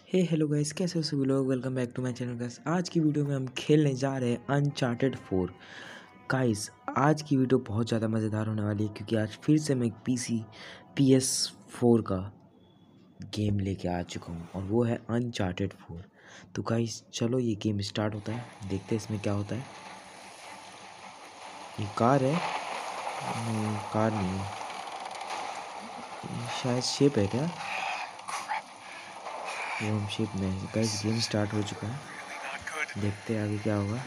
हे hello guys, कैसे हो सभी लोग। Welcome back to my channel guys. आज की वीडियो में हम खेलने जा रहे हैं अनचार्टेड 4 गाइस। आज की वीडियो बहुत ज़्यादा मज़ेदार होने वाली है क्योंकि आज फिर से मैं एक PS4 का गेम लेके आ चुका हूँ और वो है अनचार्टेड 4। तो गाइस चलो ये गेम स्टार्ट होता है, देखते हैं इसमें क्या होता है। ये कार है? नहीं, कार नहीं है, ये शायद शिप है क्या? वो हम शिप में है। गाइस गेम स्टार्ट हो चुका है, देखते हैं आगे क्या होगा।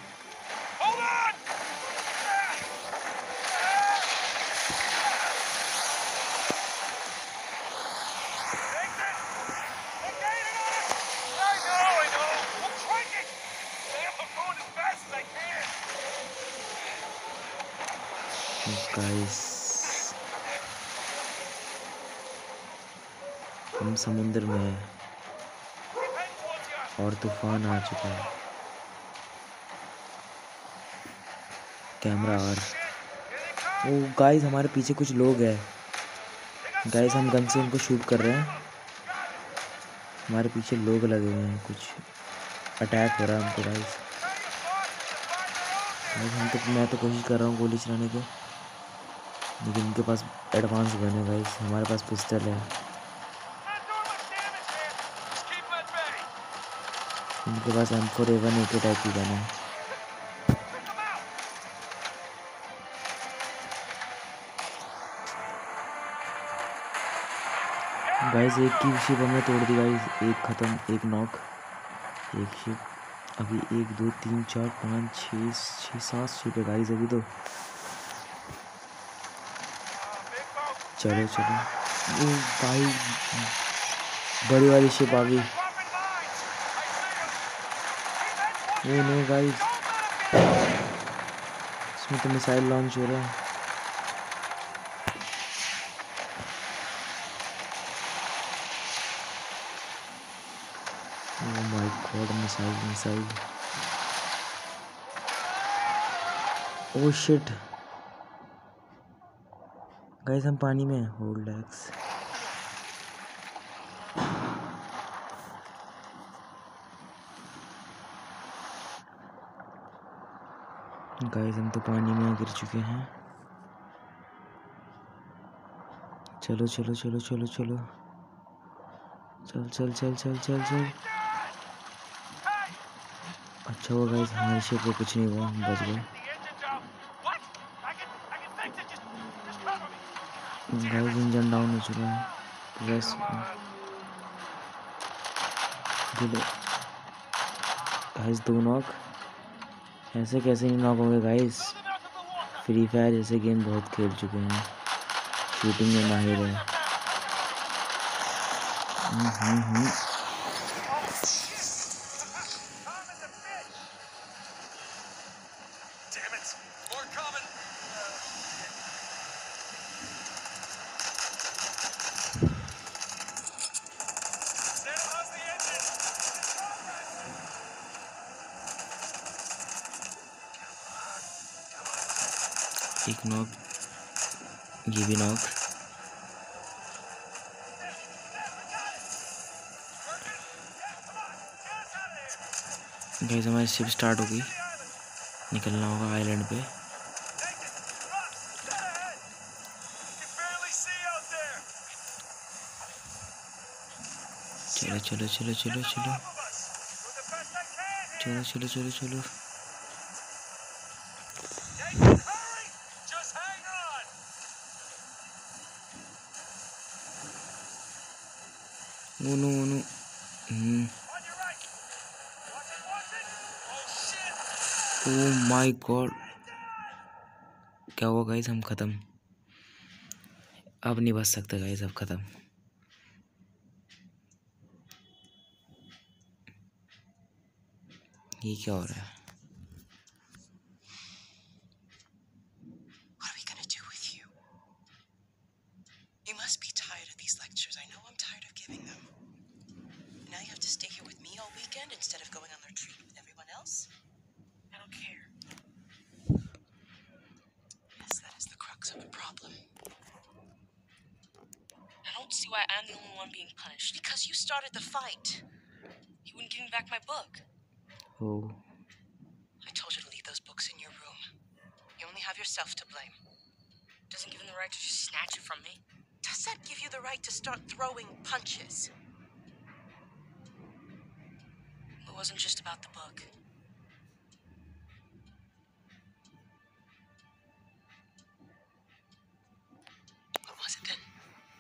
गाइस हम समुद्र में हैं और तूफान आ चुका है। कैमरा और ओ गाइस हमारे पीछे कुछ लोग हैं। गाइस हम गन से उनको शूट कर रहे हैं। हमारे पीछे लोग लगे हुए हैं, कुछ अटैक हो रहा है हमको गाइस। मैं तो कोशिश कर रहा हूँ गोली चलाने की, लेकिन उनके पास एडवांस गन है गाइस। हमारे पास पिस्टल है, उनके पास M4A1 AK टाइप की गन है। गाइस एक की शिप हमने तोड़ दी गाइस, एक खत्म, एक नॉक, एक शिप। अभी 1 2 3 4 5 6 7 शिप है गाइस अभी तो। चलो चलो, ओ भाई बड़ी वाली शिप आ गई। ओ नो गाइस, इसमें तो मिसाइल लॉन्च हो रहा है। Oh my god, missile missile, oh shit guys हम पानी में हैं। Hold x. गाइस हम तो पानी में गिर चुके हैं। चलो चलो चलो चलो चलो, चल चल चल चल चल चल। अच्छा हुआ गाइस हमारे शिप को कुछ नहीं हुआ, हम बच गए। गाइस इंजन डाउन हो चुका है, प्रेस गाइस 2 नॉक। ऐसे कैसे नहीं नॉक होंगे गाइस, फ्री फायर जैसे गेम बहुत खेल चुके हैं, शूटिंग में माहिर है। एक नॉक, ये भी नॉक। गाइस हमारी शिप स्टार्ट हो गई, निकलना होगा आइलैंड पे। चलो चलो चलो चलो चलो चलो चलो चलो चलो। No no no. Oh my God, क्या हुआ गाइस, हम खत्म। अब नहीं बच सकते गाइस, अब खत्म। ये क्या हो रहा है? What are we gonna do with you? You must be tired of these lectures. I know I'm tired of giving them. Now you have to stay here with me all weekend instead of going on the retreat with everyone else? I don't care. Yes, that is the crux of the problem. I don't see why I'm the only one being punished. Because you started the fight. You wouldn't give me back my book. Oh, I told you to leave those books in your room. You only have yourself to blame. Doesn't give him the right to just snatch it from me. Does that give you the right to start throwing punches? It wasn't just about the book. What was it then?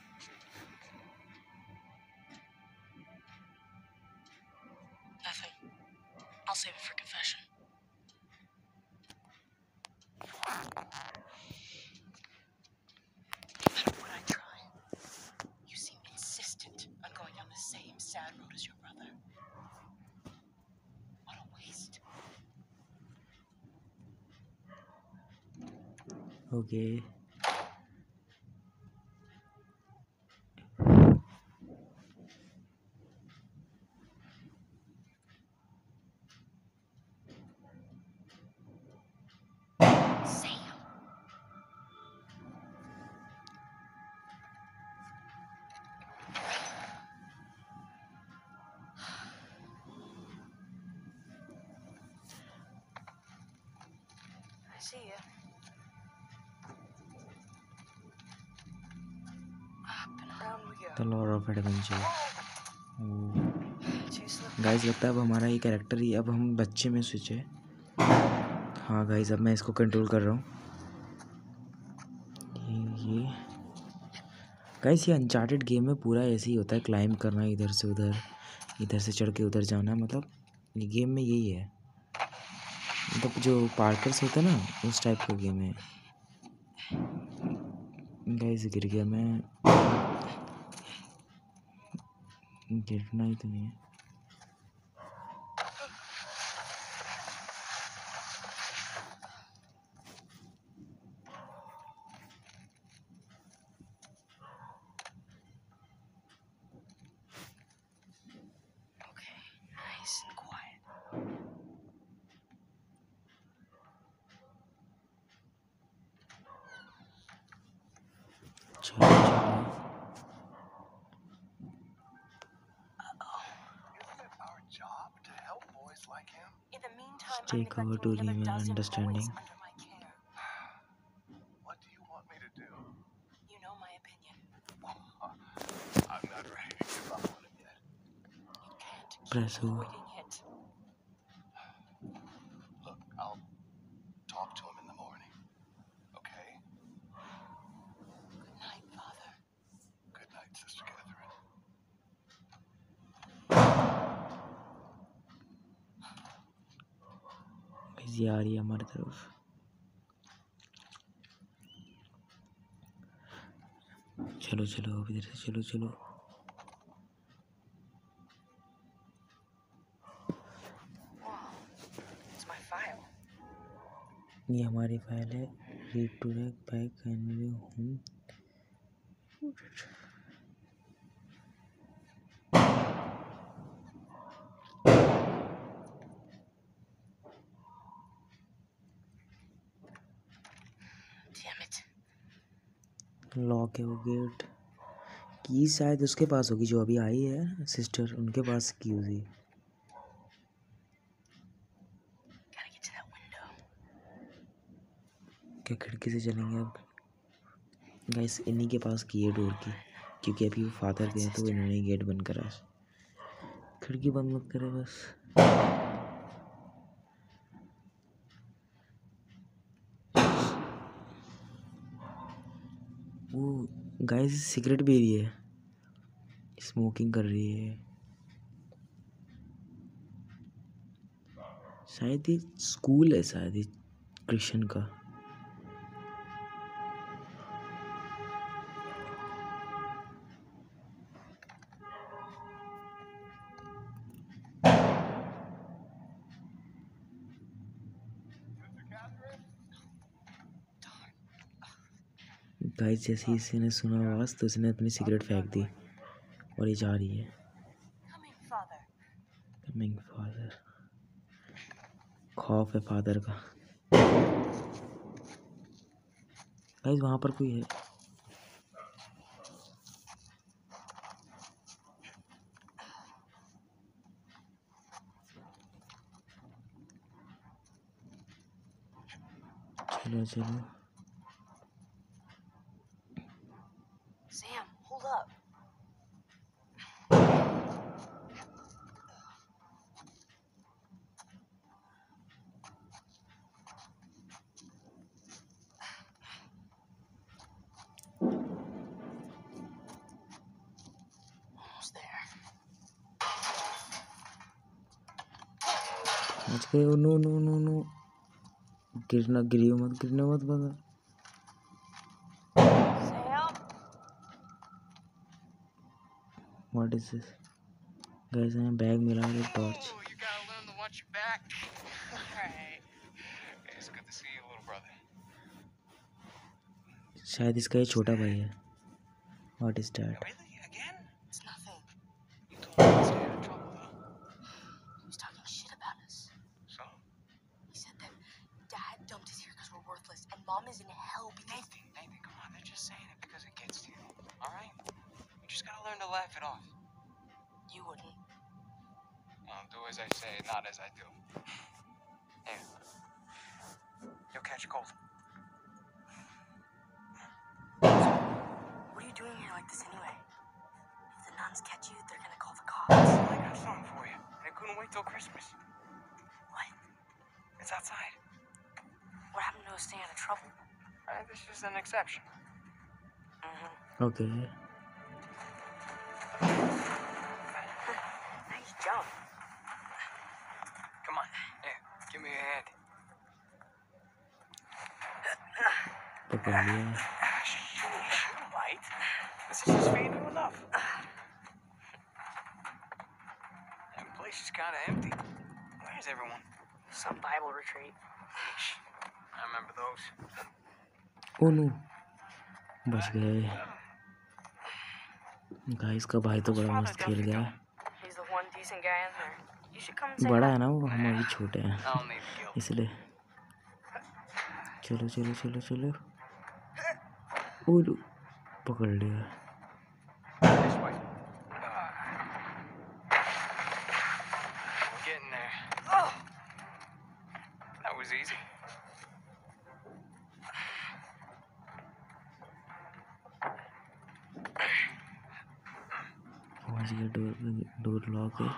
Nothing. I'll save it for confession. No matter what I try, you seem insistent on going down the same sad road as your brother. What a waste. okay. Sam. I see you. Up and around we go. The lord of adventure. Too slow. Guys लगता है अब हमारा ये character ही, अब हम बच्चे में switch है। हाँ गाइस, अब मैं इसको कंट्रोल कर रहा हूँ। ये गाइस, ये अनचार्टेड गेम में पूरा ऐसे ही होता है, क्लाइंब करना इधर से उधर, इधर से चढ़ के उधर जाना। मतलब ये गेम में यही है, मतलब जो पार्कर्स होता है ना, उस टाइप का गेम है। गाइस गिर गया मैं, गिरना ही तो नहीं है। Okay, nice and quiet. चलो चलो, Isn't it our job to help boys like him? In the meantime, Stay I'm covered neglecting to another remain dozen understanding. boys under my care. What do you want me to do? You know my opinion. I'm not ready to give up on him yet. You can't keep Press who? avoiding it. Look, I'll talk to him in the morning. Okay? Good night, Father. Good night, Sister Catherine. Guys ये आ रही है हमारी तरफ। चलो चलो, अब इधर से चलो चलो। Wow, it's my file. ये हमारी फाइल है। Read to back canary home. Damn it. Lock है वो गेट की, शायद उसके पास होगी जो अभी आई है सिस्टर, उनके पास की होगी। Gotta get to that window. क्या खिड़की से चलेंगे अब? गाइस इन्हीं के पास की है डोर की, क्योंकि अभी वो फादर गए तो इन्होंने गेट बंद करा। खिड़की बंद मत करे बस। वो गाइस सिगरेट पी रही है, स्मोकिंग कर रही है। शायद ये स्कूल है, शायद ये क्रिश्चियन का। गाइस जैसे ही इसने सुना आवाज़ तो इसने अपनी सिगरेट फेंक दी और ये जा रही है। Coming, Father. कमिंग फादर, खौफ है फादर का। गाइस वहाँ पर कोई है। चलो चलो। Sam, hold up. Almost there. पहुंच गए। नो नो नो नो, गिरना, गिरियो मत, गिरना मत बता। Sam? What is this guys? हमें बैग मिला है, torch. Oh, you gotta learn to watch your back. Alright. It's good to see you, little brother. शायद इसका ये छोटा भाई है। What is that? Really? Again? It's nothing. You told me to stay out of trouble, though. He was talking shit about us. So? He said that Dad dumped us here because we're worthless, and Mom is in hell because... Nathan, come on. They're just saying it because it gets to you. Alright? You just gotta learn to laugh it off. You wouldn't. Do as I say, not as I do. Here. You'll catch a cold. What are you doing here like this anyway? If the nuns catch you, they're gonna call the cops. I got something for you. They couldn't wait till Christmas. What? It's outside. What happened to us staying out of trouble? This is an exception. Okay. Nice jump. Come on. Here, give me a hand. पकड़ लिया। Sheesh, you're light. This is just feeding you enough. And the place is kind of empty. Where's everyone? Some Bible retreat. I remember those. Oh no, बच गए। Guys का भाई तो बड़ा मस्त खेल गया है। He's the one decent guy in there. You should come and say बड़ा hi. है ना वो, हम अभी छोटे हैं, I'll need the guilt. इसलिए। चलो चलो चलो चलो। ओ लो, पकड़ लिया। This way. We're getting there. That was easy. पहुंच गया। डोर लॉक है।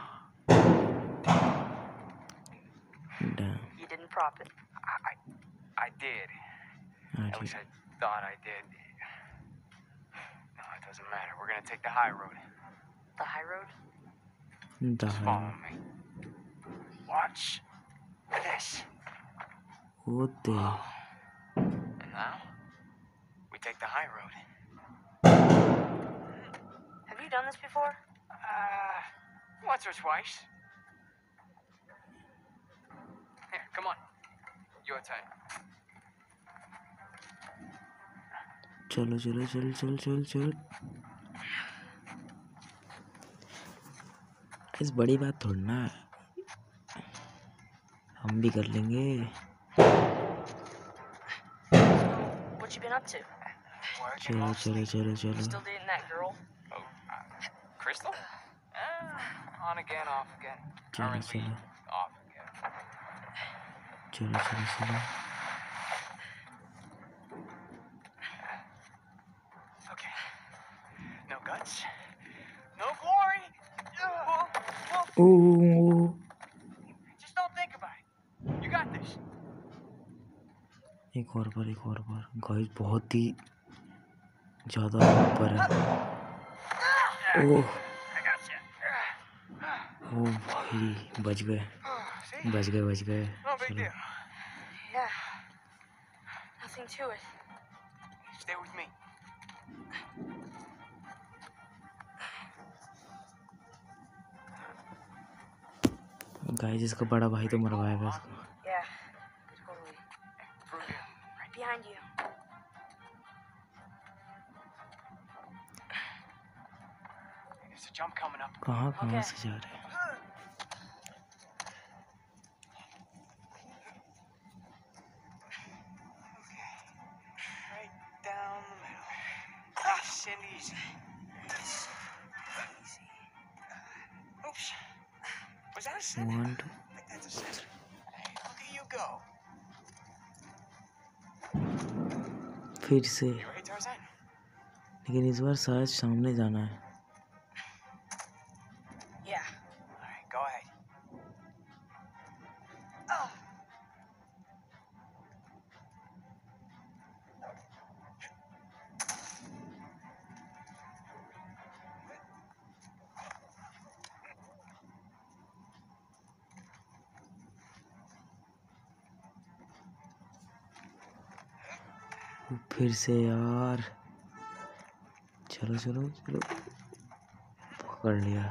Damn. You didn't prop it. I did. At least I thought I did. No, it doesn't matter. We're gonna take the high road. The high road? Just follow me. Watch this. होते। And now, we take the high road. Have you done this before? Once or twice. Here, come on. Your turn. चलो चलो चल चल चल चल। इस बड़ी बात थोड़ी ना है, हम भी कर लेंगे। What you been up to? Working चलो mostly. चलो चलो चलो। Still dating that girl? Oh, Crystal? On again, off again. चलो Currently, चलो off again. चलो चलो चलो। Okay. No guts. No glory. O Just don't think about it. You got this. एक और बार, एक और बार। गाइस बहुत ही ज़्यादा ऊपर है। ओह I got you. ओ भाई, बच गए See? बच गए बच गए। No big चलो deal. Yeah. Nothing to it. Stay with me. Guys इसका बड़ा भाई तो मरवाएगा इसको। Yeah. Totally. Through here. Right behind you. There's a jump coming up. कहाँ कहाँ Okay. से जा रहे हैं? Right down the middle. Nice and easy. Easy. Oops. Was that a sin? 1 2 I think that's a sin. Hey, look at you go. फिर से, You ready, Tarzan? लेकिन इस बार शायद सामने जाना है। Yeah. All right, go ahead. Oh. फिर से यार, चलो चलो चलो, पकड़ लिया।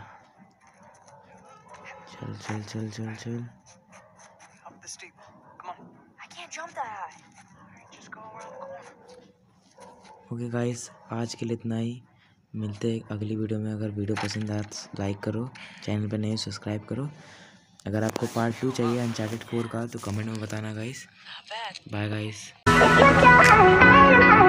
चल चल चल चल चल। Up the steep. Come on. I can't jump that high. All right, just go around the corner. Okay guys, आज के लिए इतना ही। मिलते हैं अगली वीडियो में। अगर वीडियो पसंद आए तो लाइक करो, चैनल पर नए सब्सक्राइब करो। अगर आपको पार्ट 2 चाहिए अनचार्टेड 4 का तो कमेंट में बताना गाइस। Bye guys.